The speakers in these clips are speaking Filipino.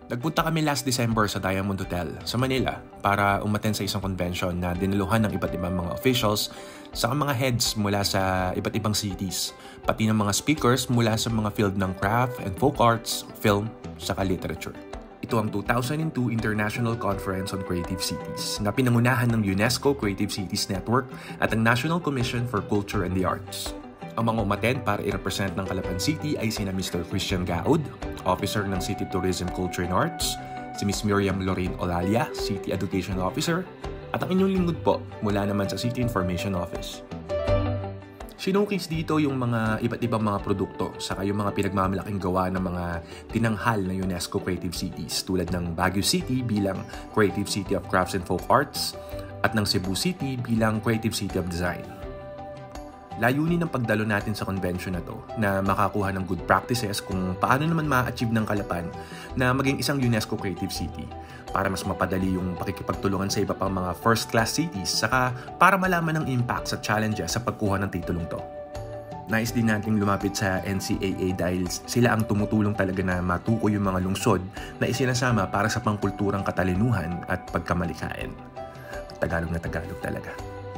Nagpunta kami last December sa Diamond Hotel sa Manila para umattend sa isang convention na dinaluhan ng iba't ibang mga officials sa mga heads mula sa iba't ibang cities, pati ng mga speakers mula sa mga field ng craft and folk arts, film, saka literature. Ito ang 2002 International Conference on Creative Cities na pinangunahan ng UNESCO Creative Cities Network at ang National Commission for Culture and the Arts. Ang mga umattend para i-represent ng Calapan City ay sina Mr. Christian Gaud, Officer ng City Tourism, Culture and Arts, si Ms. Miriam Lorraine Olalia, City Education Officer, at ang inyong lingkod po mula naman sa City Information Office. Sinukis dito yung mga iba't ibang mga produkto saka yung mga pinagmamalaking gawa ng mga tinanghal na UNESCO Creative Cities tulad ng Baguio City bilang Creative City of Crafts and Folk Arts at ng Cebu City bilang Creative City of Design. Layunin ng pagdalo natin sa convention na to na makakuha ng good practices kung paano naman ma-achieve ng Calapan na maging isang UNESCO Creative City para mas mapadali yung pakikipagtulungan sa iba pang mga first-class cities saka para malaman ang impact sa challenges sa pagkuha ng titulong to. Nais din nating lumapit sa NCAA dahil sila ang tumutulong talaga na matukoy yung mga lungsod na isinasama para sa pangkulturang katalinuhan at pagkamalikain. Tagalog na Tagalog talaga.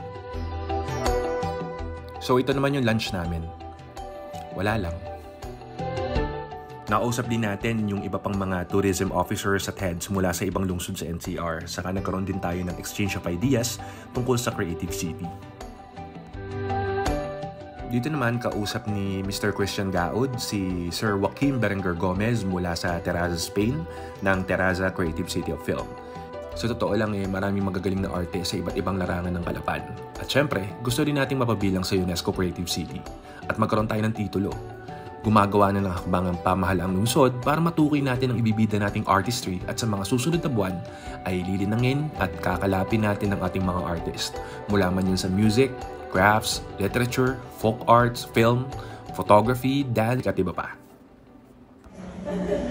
So ito naman yung lunch namin. Wala lang. Nakausap din natin yung iba pang mga tourism officers at heads mula sa ibang lungsod sa NCR. Saka nagkaroon din tayo ng exchange of ideas tungkol sa Creative City. Dito naman kausap ni Mr. Christian Gaud si Sir Joaquim Berenguer Gomez mula sa Terraza, Spain ng Terraza Creative City of Film. Sa totoo lang maraming magagaling na arte sa iba't ibang larangan ng Calapan. At syempre, gusto rin nating mapabilang sa UNESCO Creative City at magkaroon tayo ng titulo. Gumagawa na ng hakbang ang pamahalaang lungsod para matukoy natin ang ibibida nating artistry at sa mga susunod na buwan ay lilinangin at kakalapin natin ang ating mga artist. Mula man yun sa music, crafts, literature, folk arts, film, photography, dance at iba pa.